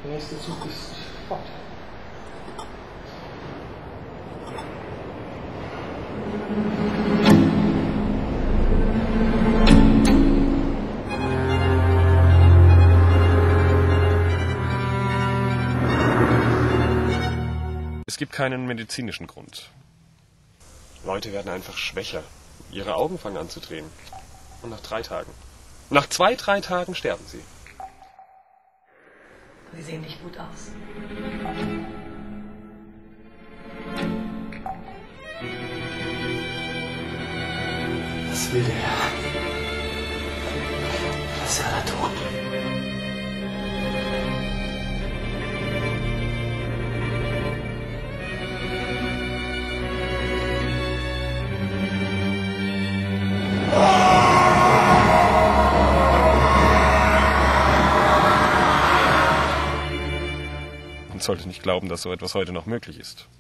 Der nächste Zug ist fort. Es gibt keinen medizinischen Grund. Leute werden einfach schwächer. Ihre Augen fangen an zu drehen. Und nach 3 Tagen. Nach 2-3 Tagen sterben sie. Sie sehen nicht gut aus. Was will der? Was soll er tun? Man sollte nicht glauben, dass so etwas heute noch möglich ist.